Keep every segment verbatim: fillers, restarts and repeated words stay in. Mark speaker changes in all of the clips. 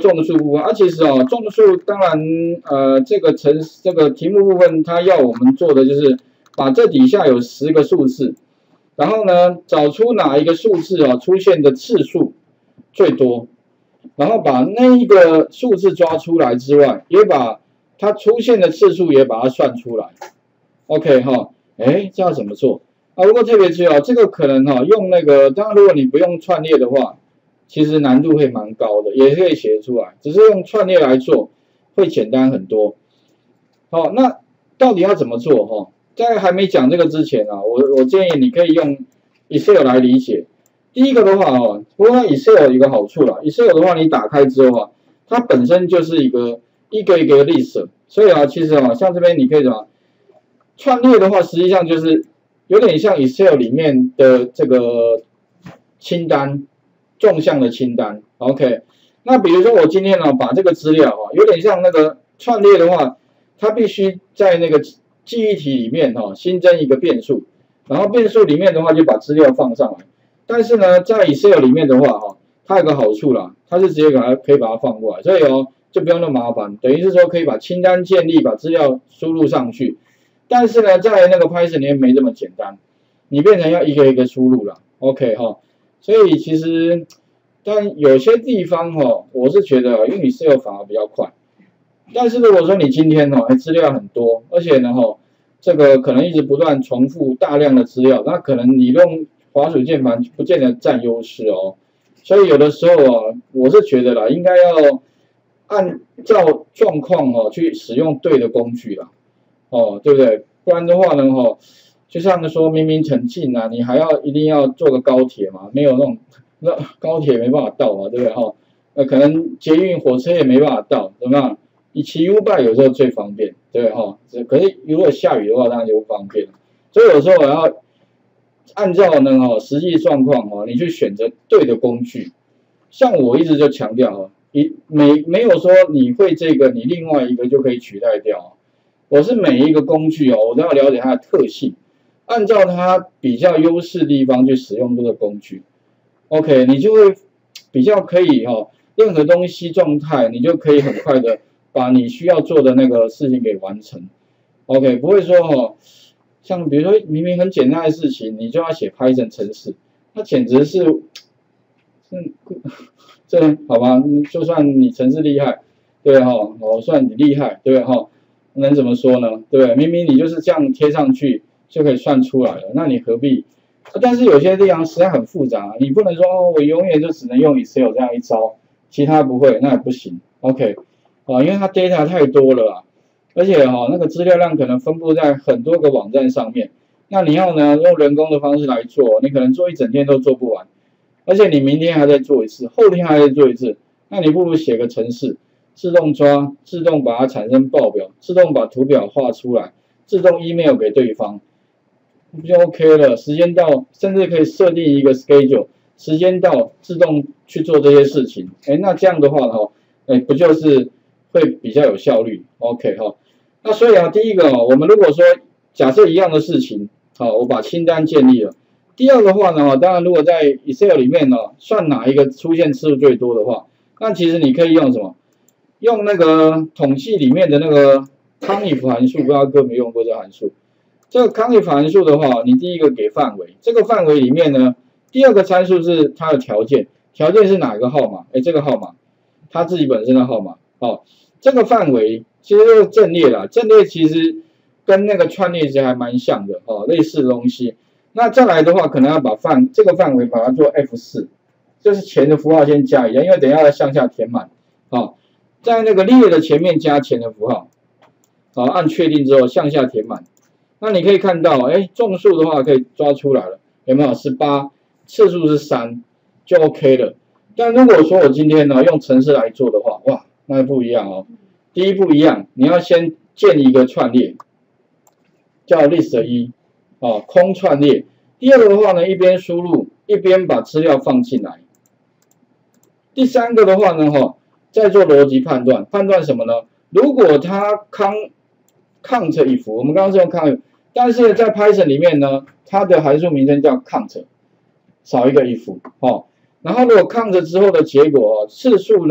Speaker 1: 众数部分，啊，其实哦，众数当然，呃，这个程这个题目部分，它要我们做的就是把这底下有十个数字，然后呢，找出哪一个数字哦出现的次数最多，然后把那一个数字抓出来之外，也把它出现的次数也把它算出来。OK 哈，哎，这要怎么做？啊，不过特别注意哦，这个可能哈、哦、用那个，当然如果你不用串列的话。其实难度会蛮高的，也可以写得出来，只是用串列来做会简单很多。好，那到底要怎么做？哈，在还没讲这个之前啊，我我建议你可以用 Excel 来理解。第一个的话哦，不过它 Excel 有一个好处啦 ，Excel 的话你打开之后啊，它本身就是一个一个一个的 list， 所以啊，其实啊，像这边你可以怎么串列的话，实际上就是有点像 Excel 里面的这个清单。纵向的清单 ，OK。那比如说我今天呢，把这个资料啊，有点像那个串列的话，它必须在那个记忆体里面哈新增一个变数，然后变数里面的话就把资料放上来。但是呢，在 Excel 里面的话哈，它有个好处啦，它是直接把它可以把它放过来，所以哦就不用那么麻烦，等于是说可以把清单建立，把资料输入上去。但是呢，在那个 Python 里面没这么简单，你变成要一个一个输入了 ，OK 哈。所以其实，但有些地方哈、哦，我是觉得用 Excel 反而比较快。但是如果说你今天哦，资料很多，而且呢哈、哦，这个可能一直不断重复大量的资料，那可能你用滑鼠键盘不见得占优势哦。所以有的时候啊，我是觉得啦，应该要按照状况哦去使用对的工具啦，哦，对不对？不然的话呢哈、哦。就像说明明很近啊，你还要一定要坐个高铁嘛？没有那种那高铁没办法到嘛，对不对哈？呃，可能捷运火车也没办法到，怎么样？你骑 U-Bike 有时候最方便，对不对哈？可是如果下雨的话，当然就不方便。所以有时候我要按照呢哈实际状况哈，你去选择对的工具。像我一直就强调哈，一没没有说你会这个，你另外一个就可以取代掉。我是每一个工具哦，我都要了解它的特性。按照它比较优势的地方去使用这个工具 ，OK， 你就会比较可以哈、哦，任何东西状态你就可以很快的把你需要做的那个事情给完成 ，OK， 不会说哦，像比如说明明很简单的事情，你就要写 Python 程式，那简直是，嗯，这好吧，就算你程式厉害，对哈、哦，我算你厉害，对哈、哦，能怎么说呢？对不对？明明你就是这样贴上去。就可以算出来了，那你何必？但是有些地方实在很复杂，你不能说哦，我永远就只能用 Excel 这样一招，其他不会，那也不行。OK， 啊，因为它 data 太多了啊，而且哈、哦，那个资料量可能分布在很多个网站上面，那你要呢用人工的方式来做，你可能做一整天都做不完，而且你明天还在做一次，后天还在做一次，那你不如写个程式，自动抓，自动把它产生报表，自动把图表画出来，自动 email 给对方。不就 OK 了？时间到，甚至可以设定一个 schedule， 时间到自动去做这些事情。哎，那这样的话哈，哎，不就是会比较有效率 ？OK 哈。那所以啊，第一个哦，我们如果说假设一样的事情，好，我把清单建立了。第二个话呢，当然如果在 Excel 里面呢，算哪一个出现次数最多的话，那其实你可以用什么？用那个统计里面的那个 conif 函数，不知道各位有没有用过这个函数？这个 conif 函数的话，你第一个给范围，这个范围里面呢，第二个参数是它的条件，条件是哪个号码？哎，这个号码，它自己本身的号码。哦，这个范围其实就是阵列啦，阵列其实跟那个串列其实还蛮像的哦，类似的东西。那再来的话，可能要把范这个范围把它做 F 四， 就是前的符号先加一下，因为等一下要向下填满。哦，在那个列的前面加前的符号，好，按确定之后向下填满。那你可以看到，哎，众数的话可以抓出来了，有没有？十八，次数是三，就 OK 了。但如果说我今天呢用程式来做的话，哇，那不一样哦。第一步一样，你要先建一个串列，叫 list 一，哦，空串列。第二个的话呢，一边输入一边把资料放进来。第三个的话呢，哈、哦，再做逻辑判断，判断什么呢？如果它 count count if， 我们刚刚是用 count， 但是在 Python 里面呢，它的函数名称叫 count， 少一个 if， 哦，然后如果 count 之后的结果、哦、次数呢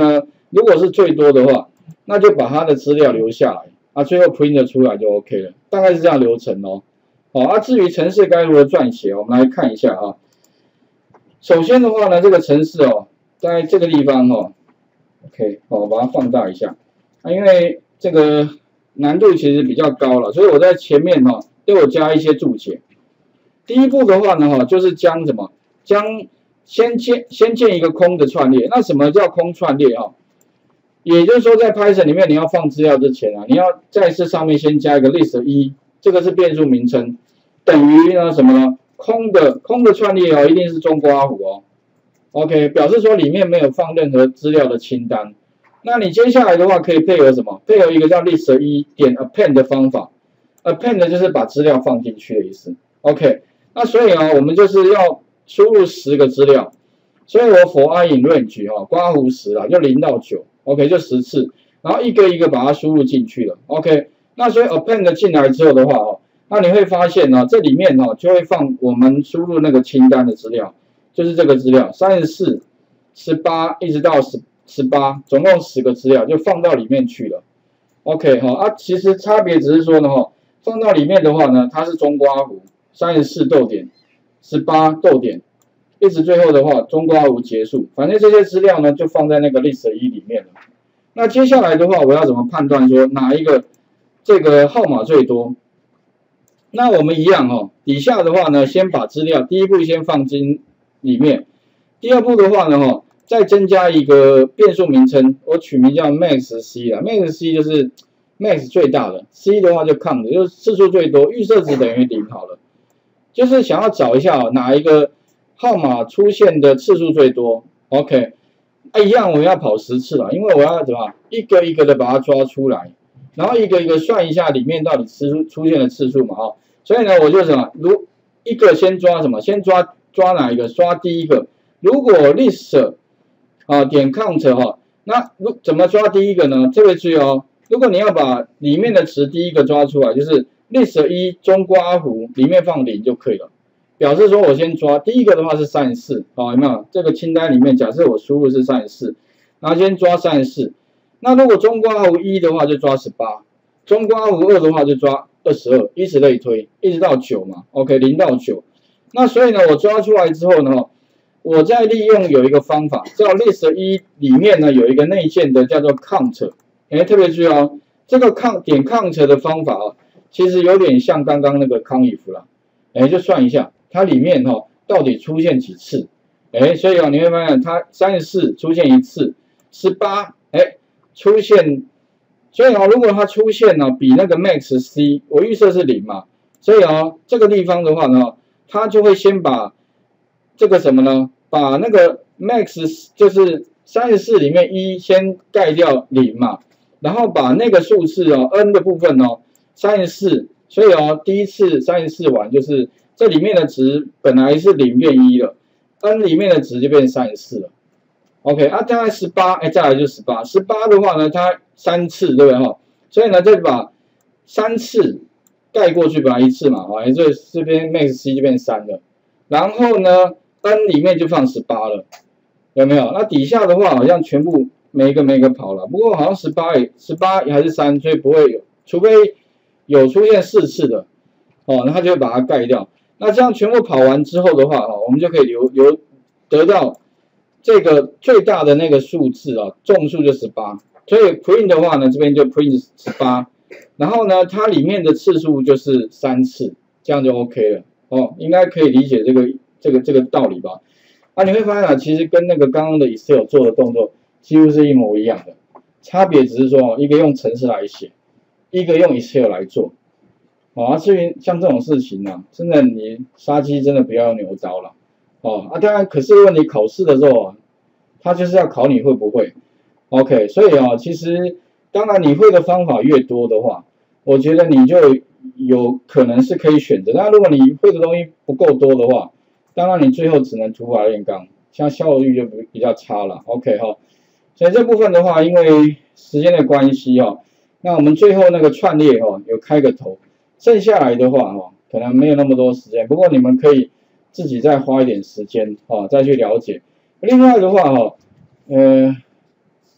Speaker 1: 如果是最多的话，那就把它的资料留下来，啊，最后 print 出来就 OK 了，大概是这样流程哦。好，啊，至于程式该如何撰写，我们来看一下啊。首先的话呢，这个程式哦，在这个地方哦 ，OK， 哦，我把它放大一下，啊，因为这个难度其实比较高了，所以我在前面哈、哦、都有加一些注解。第一步的话呢，哈，就是将什么，将先建先建一个空的串列。那什么叫空串列啊？也就是说，在 Python 里面你要放资料之前啊，你要在这上面先加一个 list 一，这个是变数名称，等于呢什么呢？空的空的串列哦，一定是中括弧哦。OK， 表示说里面没有放任何资料的清单。那你接下来的话可以配合什么？配合一个叫 list 一点 append 的方法。append 就是把资料放进去的意思。OK， 那所以啊，我们就是要输入十个资料。所以我 for i in range 哈、哦，括弧十啊，就零到九 ，OK， 就十次，然后一个一个把它输入进去了 ，OK。那所以 append 进来之后的话哦，那你会发现呢、哦，这里面哦就会放我们输入那个清单的资料，就是这个资料，三十四、十八一直到十十八，总共十个资料就放到里面去了 ，OK 哈、哦、啊，其实差别只是说呢哈，放到里面的话呢，它是中括弧，三十四逗点，十八逗点。一直最后的话，中括弧结束，反正这些资料呢就放在那个 list 一里面了。那接下来的话，我要怎么判断说哪一个这个号码最多？那我们一样哦，底下的话呢，先把资料第一步先放进里面，第二步的话呢，哈，再增加一个变数名称，我取名叫 max c 啦 ，max c 就是 max 最大的 ，c 的话就 count 就是次数最多，预设值等于零好了，就是想要找一下哦哪一个号码出现的次数最多 ，OK， 啊，一样我要跑十次了，因为我要怎么一个一个的把它抓出来，然后一个一个算一下里面到底出出现的次数嘛，哈，所以呢，我就什么，如一个先抓什么，先抓抓哪一个？抓第一个。如果 list 啊点 count 哈，那如怎么抓第一个呢？特别注意哦，如果你要把里面的值第一个抓出来，就是 list 一中括弧里面放零就可以了。表示说我先抓第一个的话是三十四，好，有没有？这个清单里面假设我输入是三十四，然后先抓三十四。那如果中括弧一的话就抓十八，中括弧二的话就抓二十二，以此类推，一直到九嘛 ，OK， 零到九。那所以呢，我抓出来之后呢，我再利用有一个方法，叫 list 一里面呢有一个内建的叫做 count， 哎，特别注意哦，这个 count 点 count 的方法啊，其实有点像刚刚那个 conif 啦，哎，就算一下。它里面哈、哦、到底出现几次？哎，所以啊你会发现它三十四出现一次，十八哎出现，所以啊如果它出现呢比那个 max c 我预设是零嘛，所以啊这个地方的话呢，它就会先把这个什么呢？把那个 max 就是三十四里面一先盖掉零嘛，然后把那个数字哦 n 的部分哦三十四，所以哦第一次三十四完就是。这里面的值本来是零变一了 ，n 里面的值就变三十四了。OK， 啊，再来十八，哎，再来就十八。十八的话呢，它三次，对不对哈？所以呢，再把三次盖过去，本来一次嘛，啊，所以这边 max c 就变三了。然后呢 ，n 里面就放十八了，有没有？那底下的话好像全部每一个每一个跑了，不过好像十八也十八还是三，所以不会有，除非有出现四次的，哦，那它就会把它盖掉。那这样全部跑完之后的话，哈，我们就可以留留得到这个最大的那个数字啊，众数就十八。所以 print 的话呢，这边就 print 十八，然后呢，它里面的次数就是三次，这样就 OK 了。哦，应该可以理解这个这个这个道理吧？啊，你会发现啊，其实跟那个刚刚的 Excel 做的动作几乎是一模一样的，差别只是说一个用程式来写，一个用 Excel 来做。啊，至于像这种事情呢、啊，真的你杀鸡真的不要用牛刀了，哦啊，当然，可是如果你考试的时候啊，他就是要考你会不会 ，OK， 所以啊，其实当然你会的方法越多的话，我觉得你就有可能是可以选择。但如果你会的东西不够多的话，当然你最后只能土法炼钢，像效率就比较差了 ，OK 哈。所以这部分的话，因为时间的关系哈，那我们最后那个串列哈有开个头。剩下来的话，哈，可能没有那么多时间，不过你们可以自己再花一点时间，哈，再去了解。另外的话，哈，呃，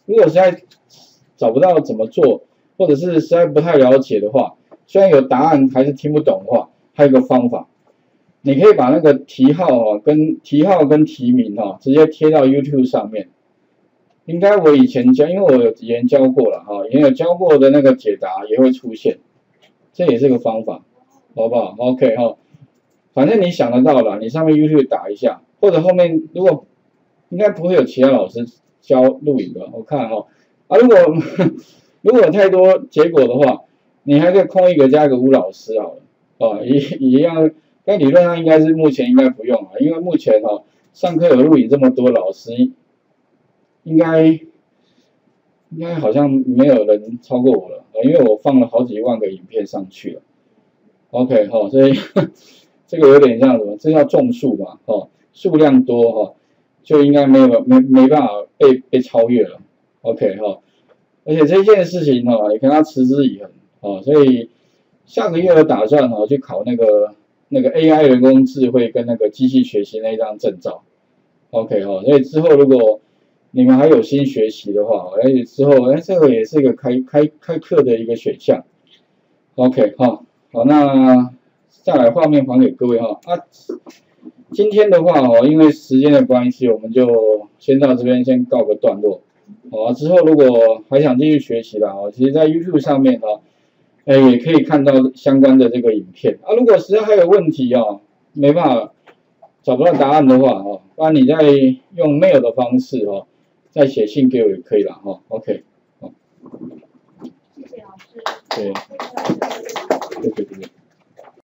Speaker 1: 如果实在找不到怎么做，或者是实在不太了解的话，虽然有答案还是听不懂的话，还有一个方法，你可以把那个题号啊跟题号跟题名哈、啊、直接贴到 YouTube 上面。应该我以前教，因为我有以前教过了哈，也有教过的那个解答也会出现，这也是个方法，好不好 ？OK 哈，反正你想得到了，你上面 YouTube 打一下，或者后面如果应该不会有其他老师教录影的，我看哈啊，如果如果有太多结果的话，你还可以空一个加一个吴老师好了，啊一一样，但理论上应该是目前应该不用啊，因为目前哈上课有录影这么多老师。应该应该好像没有人超过我了，因为我放了好几万个影片上去了。OK 哈、哦，所以这个有点像什么？这叫种树嘛，哦，数量多哈、哦，就应该没有没没办法被被超越了。OK 哈、哦，而且这件事情哈、哦，也跟他持之以恒哦，所以下个月有打算哈、哦、去考那个那个 A I 人工智慧跟那个机器学习那一张证照。OK 哈、哦，所以之后如果你们还有心学习的话，而且之后，哎，这个也是一个开开开课的一个选项。OK 哈，好，那再来画面还给各位哈啊。今天的话哦，因为时间的关系，我们就先到这边先告个段落。好，之后如果还想继续学习的哦，其实在 YouTube 上面哦，哎也可以看到相关的这个影片啊。如果实在还有问题哦，没办法找不到答案的话哦，不然你再用 mail 的方式哦。再写信给我也可以了哈 ，OK， 好，谢谢老师。对，对对对对。